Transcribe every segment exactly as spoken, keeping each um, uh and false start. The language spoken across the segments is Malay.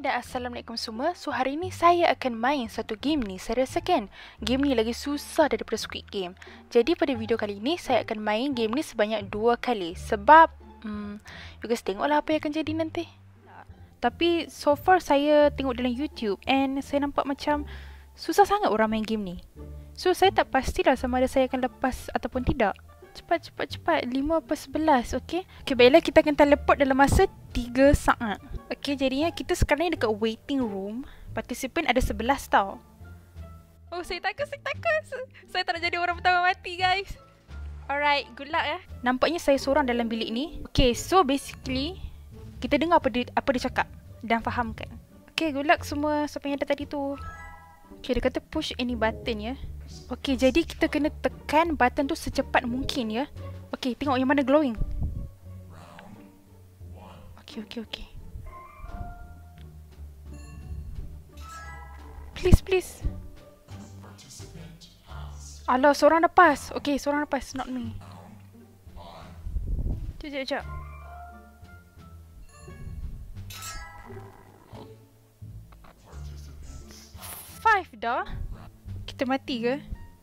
dan Assalamualaikum semua. So hari ni saya akan main satu game ni. Saya rasakan game ni lagi susah daripada Squid Game. Jadi pada video kali ni saya akan main game ni sebanyak dua kali. Sebab hmm, you guys tengoklah apa yang akan jadi nanti. Tapi so far saya tengok dalam YouTube and saya nampak macam susah sangat orang main game ni. So saya tak pastilah sama ada saya akan lepas ataupun tidak. Cepat, cepat, cepat. lima per sebelas, okay? Okay, baiklah kita akan teleport dalam masa tiga saat. Okay, jadinya kita sekarang ni dekat waiting room. Participant ada sebelas tau. Oh, saya takut, saya takut. Saya tak nak jadi orang pertama mati, guys. Alright, good luck ya. Nampaknya saya seorang dalam bilik ni. Okay, so basically, kita dengar apa dia, apa dia cakap dan fahamkan. Okay, good luck semua siapa yang ada tadi tu. Okay, dia kata push any button ya. Okay, jadi kita kena tekan button tu secepat mungkin ya. Okay, tengok yang mana glowing. Okay, okay, okay. Please, please. Alah, seorang lepas. Okay, seorang lepas, not me. Sekejap, sekejap. Five dah. Kita mati ke?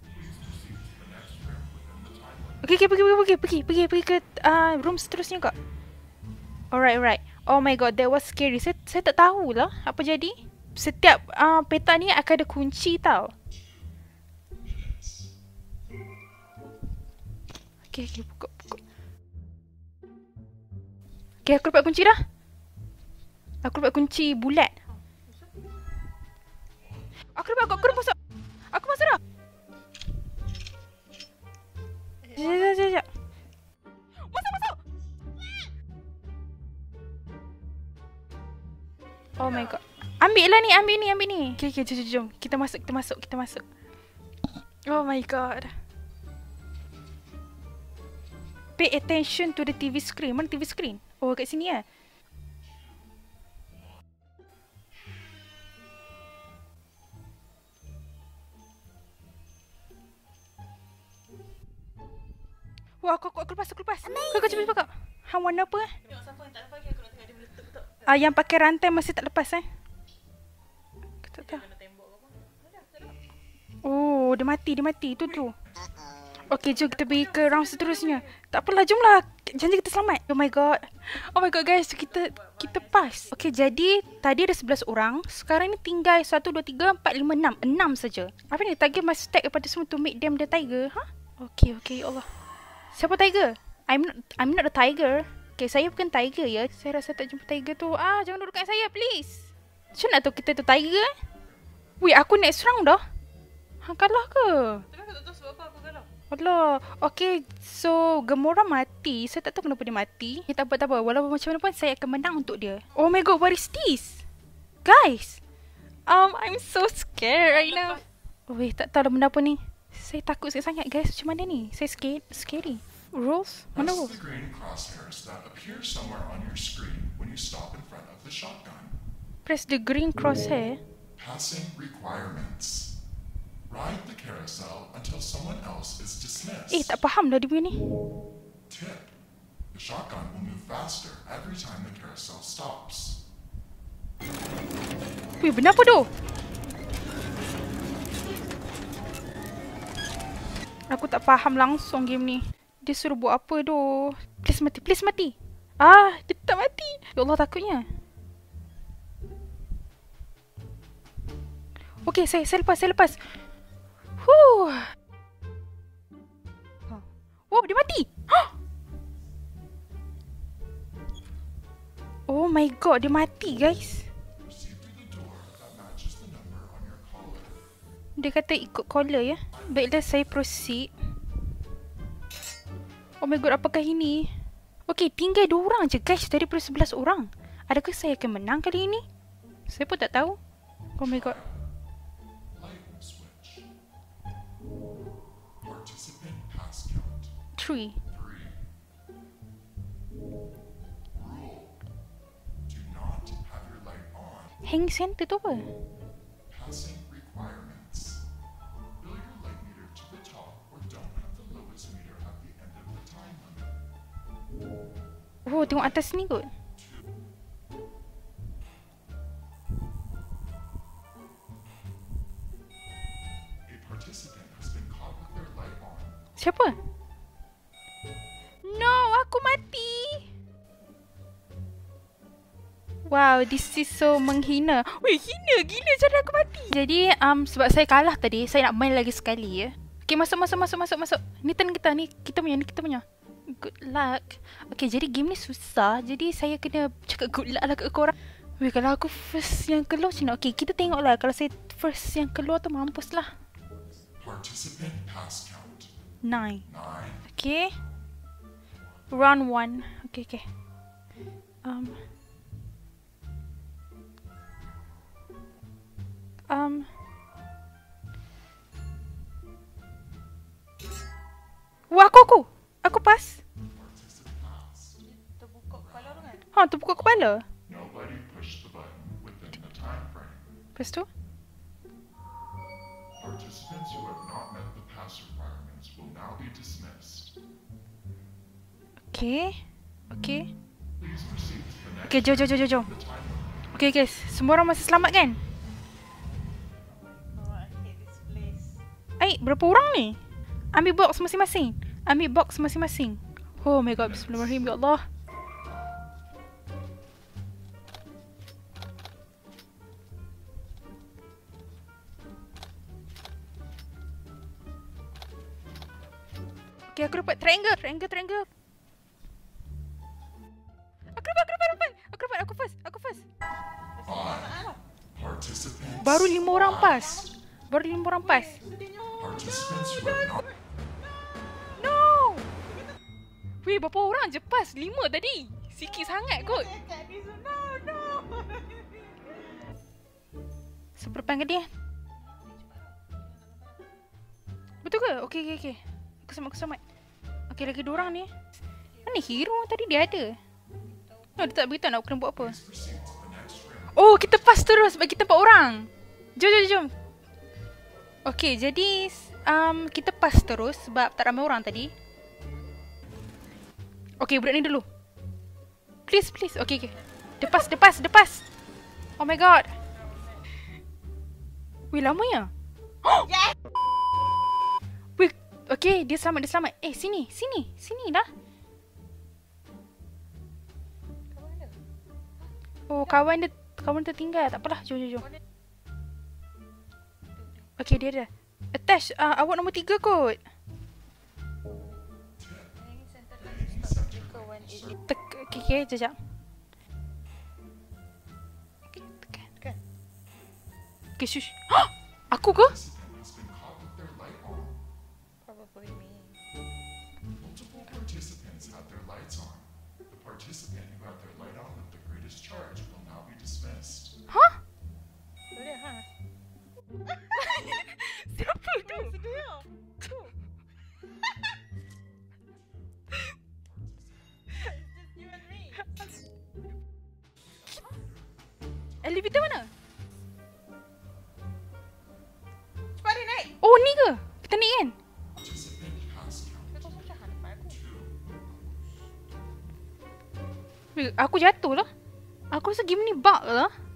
Okay, okay, pergi, pergi, pergi, pergi, pergi, pergi ke uh, room seterusnya kak. Alright, alright. Oh my god, that was scary. Saya, saya tak tahulah apa jadi. Setiap uh, peta ni akan ada kunci tau. Okay, okay, buka, buka. Okay, aku dapat kunci dah. Aku dapat kunci bulat. Aku dapat, aku, aku dah masuk. Aku masuk dah. Sekejap, sekejap, sekejap. Masuk, masuk. Oh my god. Ambil lah ni, ambil ni, ambil ni. Okay, okay, jom, jom, jom. Kita masuk, kita masuk, kita masuk. Oh my god. Pay attention to the T V screen. Mana T V screen? Oh, kat sini ya. Wah, aku, aku, aku lepas, aku lepas. Kau, kau cepat, cepat kau. Hang warna apa? Tengok siapa yang tak lepas lagi. Aku nak tengok dia meletup tak. Ah, yang pakai rantai masih tak lepas eh. Aku tak tahu. Oh, dia mati, dia mati. Tu, tu. Okay, jom kita pergi ke round seterusnya. Tak apalah, jomlah. Janji kita selamat. Oh my god. Oh my god guys, kita kita pass. Okay, jadi tadi ada sebelas orang. Sekarang ni tinggal satu, dua, tiga, empat, lima, enam. enam saja. Apa ni? Tiger must stack kepada semua to make them the tiger. Huh? Okay, okay. Allah. Siapa tiger? I'm not, I'm not a tiger. Okay, saya bukan tiger ya. Saya rasa tak jumpa tiger tu. Ah, jangan duduk kat saya, please. Macam nak tahu kita tu tiger eh? Weh, aku next round dah. Hang kalah ke? Tapi aku tak tahu sebab apa aku kalah. Allah. Okay, so Gamora mati. Saya tak tahu kenapa dia mati. Eh, tak apa, tak apa. Walaupun macam mana pun, saya akan menang untuk dia. Oh my god, what is this? Guys. Um, I'm so scared right now. Oh, weh, tak tahu lah benda apa ni. Saya takut sangat guys. Macam mana ni? Saya scared, scary. Rules? Mana rules? Press the green crosshairs that appear somewhere on your screen when you stop in front of the shotgun. Press the green crosshair. Passing requirements. Ride the carousel until someone else is dismissed. Eh, tak faham dah dia punya ni. Tip. The shotgun will move faster every time the carousel stops. Weh, benar apa tu? Aku tak faham langsung game ni. Dia suruh buat apa tu? Please mati, please mati. Ah, dia tak mati. Ya Allah, takutnya. Okay, saya, saya lepas, saya lepas. Huh. Oh, dia mati. Oh my god, dia mati guys. Dia kata ikut collar ya. Baiklah, saya proceed. Oh my god, apakah ini? Okay, tinggal dua orang je guys daripada sebelas orang. Adakah saya akan menang kali ini? Saya pun tak tahu. Oh my god. Three. Hang center tu apa? Passing requirements. Build your light meter to the top or don't have the lowest meter at the end of the time limit. Oh, tengok atas ni kot. Siapa? No, aku mati. Wow, this is so menghina. Weh, hina gila cara aku mati. Jadi, um, sebab saya kalah tadi, saya nak main lagi sekali ya. Okay, masuk, masuk, masuk, masuk, masuk. Ni turn kita, ni kita punya, ni kita punya. Good luck. Okay, jadi game ni susah. Jadi, saya kena cakap good luck lah ke korang. Weh, kalau aku first yang keluar macam mana? Okay, kita tengok lah. Kalau saya first yang keluar tu, mampus lah. Participant pass count. Nine. Nine. Okay. Round one. Okay, okay. Um... Um. Wah, aku, aku. Aku pas. Participant passed. Terbuka kepala tu kan? Ha, terbuka kepala. Nobody pushed the button within the time frame. Lepas tu? Participants who have not met the pass requirements will now be dismissed. Okay. Okay. Please proceed to the next Okay, jom, jom, jom, jom, jom. the time limit. Okay, guys. Semua orang masih selamat kan? Oh, I hate this place. Eh, berapa orang ni? Ambil box masing-masing. Ambil box masing-masing. Oh my god, bismillahirrahmanirrahim, ya Allah. Okay, aku dapat triangle, triangle, triangle. Aku dapat, aku dapat, aku dapat. Aku dapat, aku first, aku first. Five. Participants. Baru lima orang pas. Baru lima orang pas. Participants who have not. No! Weh, berapa orang je pas? Lima tadi. Sikit sangat kot. Cakap ni so no, no. Seberapa yang dia? Betul ke? Okey, okey, okey. Aku selamat, aku selamat. Okey, lagi dua orang ni. Mana hero tadi dia ada? No, dia tak beritahu nak kena buat apa. Proceed to the next round. Oh, kita pas terus sebab kita empat orang. Jom, jom, jom. Okey, jadi um, kita pas terus sebab tak ramai orang tadi. Okey, budak ni dulu. Please, please. Okey, okey. Depas, depas, depas. Oh my god. Weh, lamanya. Yes! Weh, okey, dia selamat, dia selamat. Eh, sini, sini, sini dah. Kawan dia. Oh, kawan dia, kawan tertinggal. Tak apalah, jom, jom, jom. Okey, dia ada. Attach, uh, awak nombor tiga kot. Ini center lagi stop speaker one eight. Tek, okey, okey, jejak. Okey, tekan. Kan? Okey, shush. Hah! Aku ke? Participant has been caught with their light on. Probably me. Multiple participants have their lights on. The participant who had their light on with the greatest charge will now be dismissed. Hah? Boleh ha? Siapa tu? Sedih ah. Tu. It's just you and me. Elevator mana? Cepat dia naik. Oh, ni ke? Kita naik kan? Participant pass count. Dia kau macam hana depan aku. Two. Weh, aku jatuh lah. Aku rasa game ni bug lah.